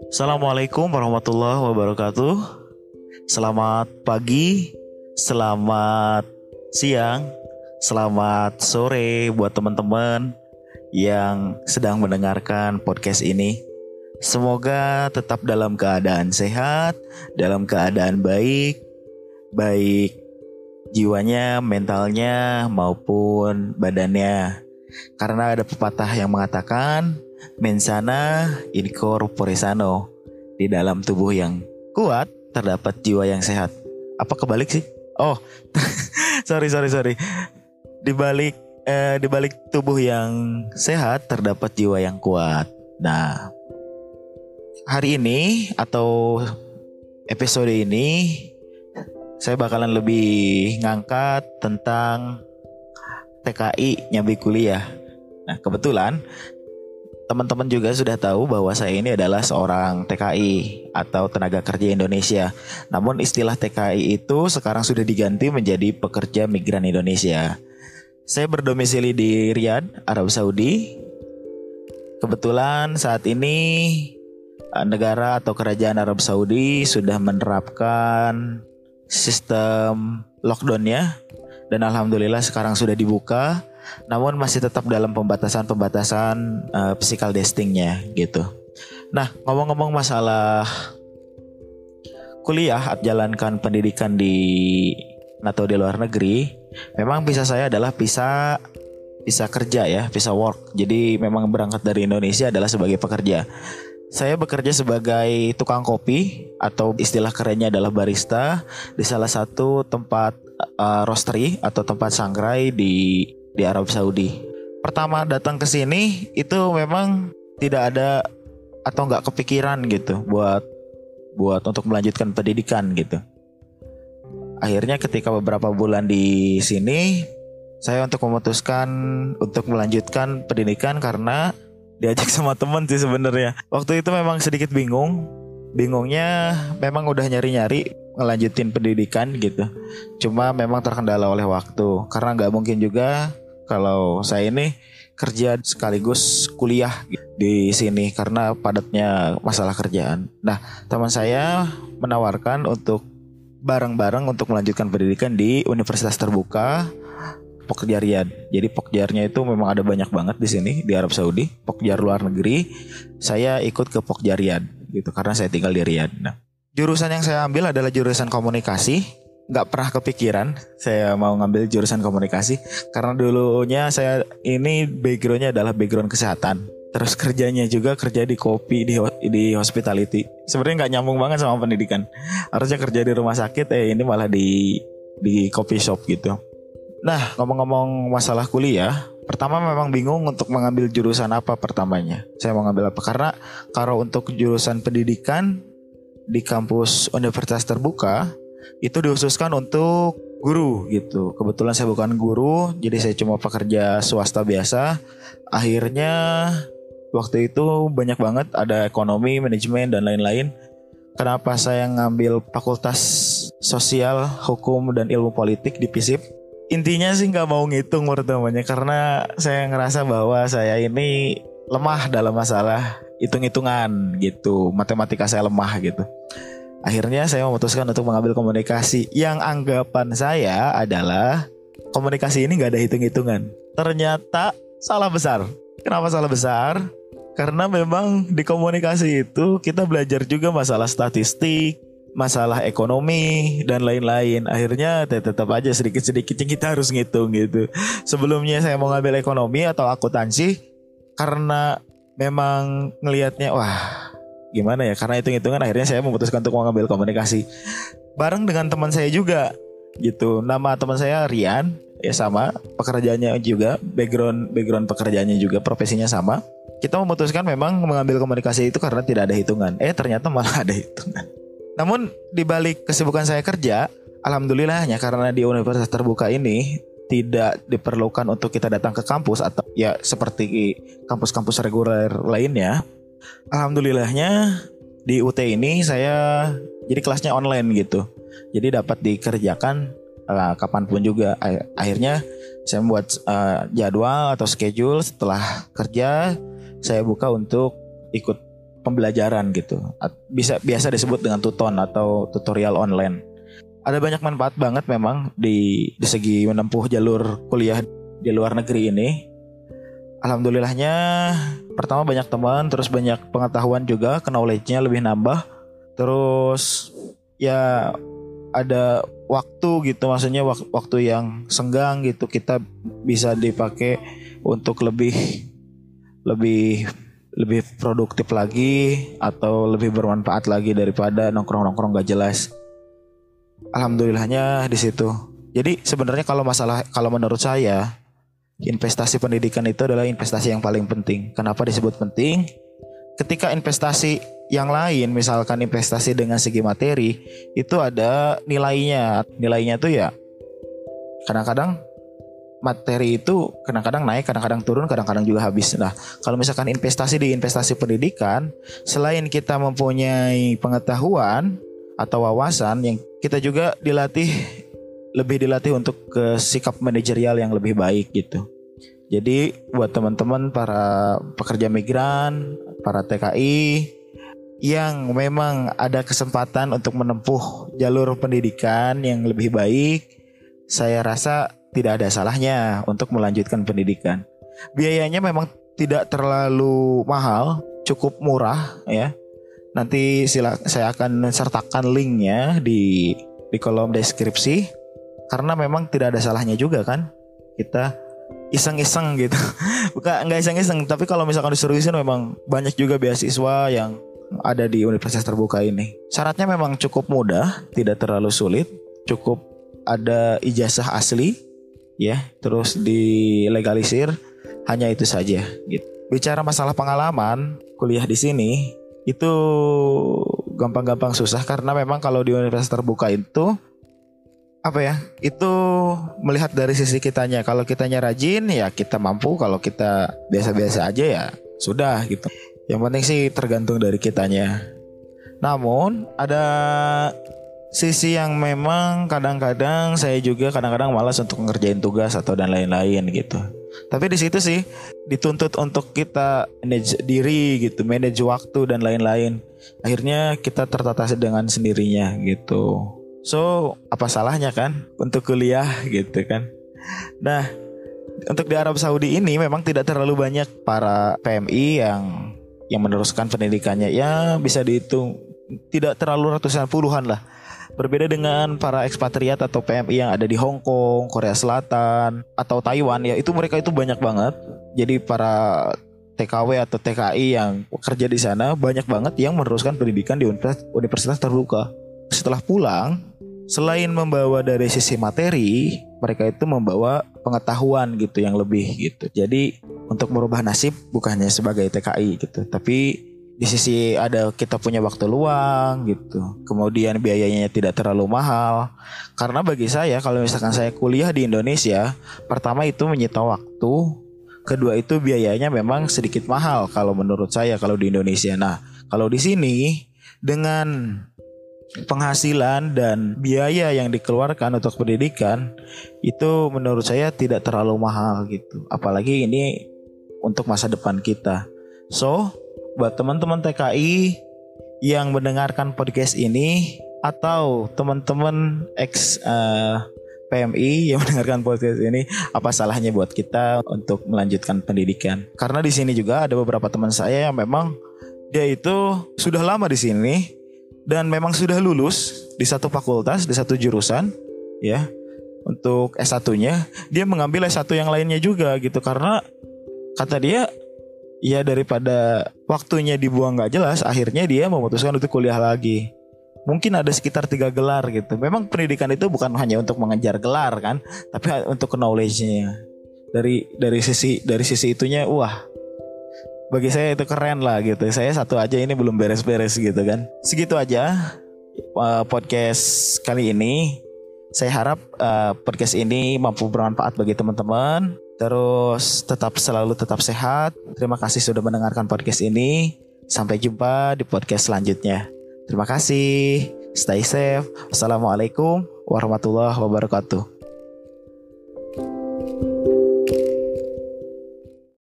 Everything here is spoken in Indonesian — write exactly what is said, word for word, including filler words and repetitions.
Assalamualaikum warahmatullahi wabarakatuh. Selamat pagi, selamat siang, selamat sore buat teman-teman yang sedang mendengarkan podcast ini. Semoga tetap dalam keadaan sehat, dalam keadaan baik, baik jiwanya, mentalnya maupun badannya. Karena ada pepatah yang mengatakan mensana in corpore sano, di dalam tubuh yang kuat terdapat jiwa yang sehat. Apa kebalik sih? Oh, sorry sorry sorry. Di balik eh, di balik tubuh yang sehat terdapat jiwa yang kuat. Nah, hari ini atau episode ini saya bakalan lebih ngangkat tentang T K I nyambi kuliah. Nah, kebetulan teman-teman juga sudah tahu bahwa saya ini adalah seorang T K I atau tenaga kerja Indonesia. Namun istilah T K I itu sekarang sudah diganti menjadi pekerja migran Indonesia. Saya berdomisili di Riyadh, Arab Saudi. Kebetulan saat ini negara atau kerajaan Arab Saudi sudah menerapkan sistem lockdown-nya, dan alhamdulillah sekarang sudah dibuka, namun masih tetap dalam pembatasan-pembatasan uh, physical distancing-nya gitu. Nah, ngomong-ngomong masalah kuliah atau jalankan pendidikan di atau di luar negeri, memang visa saya adalah visa visa kerja ya, visa work. Jadi memang berangkat dari Indonesia adalah sebagai pekerja. Saya bekerja sebagai tukang kopi atau istilah kerennya adalah barista di salah satu tempat uh, roastery atau tempat sangrai di di Arab Saudi. Pertama datang ke sini itu memang tidak ada atau nggak kepikiran gitu buat buat untuk melanjutkan pendidikan gitu. Akhirnya ketika beberapa bulan di sini, saya untuk memutuskan untuk melanjutkan pendidikan karena diajak sama teman sih sebenarnya. Waktu itu memang sedikit bingung. Bingungnya memang udah nyari-nyari ngelanjutin pendidikan gitu. Cuma memang terkendala oleh waktu. Karena nggak mungkin juga kalau saya ini kerja sekaligus kuliah di sini karena padatnya masalah kerjaan. Nah, teman saya menawarkan untuk bareng-bareng untuk melanjutkan pendidikan di Universitas Terbuka Pokja Riyadh. Jadi Pokjarnya itu memang ada banyak banget di sini di Arab Saudi, Pokjar luar negeri. Saya ikut ke Pokja Riyadh gitu karena saya tinggal di Riyadh. Nah, jurusan yang saya ambil adalah jurusan komunikasi. Gak pernah kepikiran saya mau ngambil jurusan komunikasi karena dulunya saya ini backgroundnya adalah background kesehatan. Terus kerjanya juga kerja di kopi, di di hospitality. Sebenarnya nggak nyambung banget sama pendidikan. Harusnya kerja di rumah sakit, eh ini malah di di coffee shop gitu. Nah, ngomong-ngomong masalah kuliah, pertama memang bingung untuk mengambil jurusan apa pertamanya. Saya mau ngambil apa? Karena kalau untuk jurusan pendidikan di kampus Universitas Terbuka itu dikhususkan untuk guru gitu. Kebetulan saya bukan guru, jadi saya cuma pekerja swasta biasa. Akhirnya waktu itu banyak banget ada ekonomi, manajemen dan lain-lain. Kenapa saya ngambil fakultas sosial, hukum dan ilmu politik di P I S I P? Intinya sih nggak mau ngitung pertamanya karena saya ngerasa bahwa saya ini lemah dalam masalah hitung-hitungan gitu, matematika saya lemah gitu. Akhirnya saya memutuskan untuk mengambil komunikasi yang anggapan saya adalah komunikasi ini nggak ada hitung-hitungan. Ternyata salah besar. Kenapa salah besar? Karena memang di komunikasi itu kita belajar juga masalah statistik, masalah ekonomi dan lain-lain. Akhirnya tetap aja sedikit-sedikitnya kita harus ngitung gitu. Sebelumnya saya mau ngambil ekonomi atau akuntansi karena memang ngelihatnya wah gimana ya, karena hitung-hitungan akhirnya saya memutuskan untuk mengambil komunikasi. Bareng dengan teman saya juga gitu. Nama teman saya Rian, ya sama, pekerjaannya juga, background background pekerjaannya juga, profesinya sama. Kita memutuskan memang mengambil komunikasi itu karena tidak ada hitungan. Eh ternyata malah ada hitungan. Namun di balik kesibukan saya kerja, alhamdulillahnya karena di Universitas Terbuka ini tidak diperlukan untuk kita datang ke kampus atau ya seperti kampus-kampus reguler lainnya. Alhamdulillahnya di U T ini saya jadi kelasnya online gitu. Jadi dapat dikerjakan uh, kapanpun juga. Akhirnya saya membuat uh, jadwal atau schedule setelah kerja saya buka untuk ikut pembelajaran gitu. Bisa biasa disebut dengan tuton atau tutorial online. Ada banyak manfaat banget memang di, di segi menempuh jalur kuliah di luar negeri ini. Alhamdulillahnya pertama banyak teman, terus banyak pengetahuan juga, knowledge-nya lebih nambah. Terus ya ada waktu gitu, maksudnya wak- waktu yang senggang gitu kita bisa dipakai untuk lebih lebih lebih produktif lagi atau lebih bermanfaat lagi daripada nongkrong-nongkrong gak jelas. Alhamdulillahnya di situ. Jadi sebenarnya kalau masalah kalau menurut saya investasi pendidikan itu adalah investasi yang paling penting. Kenapa disebut penting? Ketika investasi yang lain, misalkan investasi dengan segi materi, itu ada nilainya. Nilainya tuh ya kadang-kadang materi itu kadang-kadang naik, kadang-kadang turun, kadang-kadang juga habis. Nah, kalau misalkan investasi di investasi pendidikan, selain kita mempunyai pengetahuan atau wawasan, yang kita juga dilatih lebih dilatih untuk ke sikap manajerial yang lebih baik gitu. Jadi buat teman-teman para pekerja migran, para T K I yang memang ada kesempatan untuk menempuh jalur pendidikan yang lebih baik, saya rasa tidak ada salahnya untuk melanjutkan pendidikan. Biayanya memang tidak terlalu mahal, cukup murah ya. Nanti sila, saya akan sertakan linknya di di kolom deskripsi. Karena memang tidak ada salahnya juga kan kita iseng-iseng gitu. Bukan enggak iseng-iseng, tapi kalau misalkan diseriusin memang banyak juga beasiswa yang ada di universitas terbuka ini. Syaratnya memang cukup mudah, tidak terlalu sulit, cukup ada ijazah asli ya, terus dilegalisir, hanya itu saja gitu. Bicara masalah pengalaman kuliah di sini itu gampang-gampang susah karena memang kalau di universitas terbuka itu apa ya, itu melihat dari sisi kitanya. Kalau kitanya rajin ya kita mampu, kalau kita biasa-biasa aja ya sudah gitu. Yang penting sih tergantung dari kitanya. Namun ada sisi yang memang kadang-kadang saya juga kadang-kadang malas untuk ngerjain tugas atau dan lain-lain gitu. Tapi di situ sih dituntut untuk kita manage diri gitu, manage waktu dan lain-lain. Akhirnya kita tertata dengan sendirinya gitu. So, apa salahnya kan untuk kuliah gitu kan. Nah, untuk di Arab Saudi ini memang tidak terlalu banyak para P M I yang yang meneruskan pendidikannya. Ya bisa dihitung tidak terlalu ratusan, puluhan lah. Berbeda dengan para ekspatriat atau P M I yang ada di Hong Kong, Korea Selatan, atau Taiwan ya, itu mereka itu banyak banget. Jadi para T K W atau T K I yang kerja di sana banyak banget yang meneruskan pendidikan di universitas, universitas terbuka. Setelah pulang, selain membawa dari sisi materi, mereka itu membawa pengetahuan gitu yang lebih gitu. Jadi untuk merubah nasib bukannya sebagai T K I gitu, tapi di sisi ada kita punya waktu luang gitu. Kemudian biayanya tidak terlalu mahal. Karena bagi saya kalau misalkan saya kuliah di Indonesia, pertama itu menyita waktu, kedua itu biayanya memang sedikit mahal kalau menurut saya kalau di Indonesia. Nah, kalau di sini dengan penghasilan dan biaya yang dikeluarkan untuk pendidikan itu menurut saya tidak terlalu mahal gitu. Apalagi ini untuk masa depan kita. So, buat teman-teman T K I yang mendengarkan podcast ini atau teman-teman ex uh, P M I yang mendengarkan podcast ini, apa salahnya buat kita untuk melanjutkan pendidikan? Karena di sini juga ada beberapa teman saya yang memang dia itu sudah lama di sini dan memang sudah lulus di satu fakultas, di satu jurusan ya. Untuk S satu-nya dia mengambil S satu yang lainnya juga gitu, karena kata dia ya daripada waktunya dibuang gak jelas, akhirnya dia memutuskan untuk kuliah lagi. Mungkin ada sekitar tiga gelar gitu. Memang pendidikan itu bukan hanya untuk mengejar gelar kan, tapi untuk knowledge-nya. Dari dari sisi dari sisi itunya, wah, bagi saya itu keren lah gitu. Saya satu aja ini belum beres-beres gitu kan. Segitu aja uh, podcast kali ini. Saya harap uh, podcast ini mampu bermanfaat bagi teman-teman. Terus tetap selalu tetap sehat. Terima kasih sudah mendengarkan podcast ini. Sampai jumpa di podcast selanjutnya. Terima kasih. Stay safe. Wassalamualaikum warahmatullahi wabarakatuh.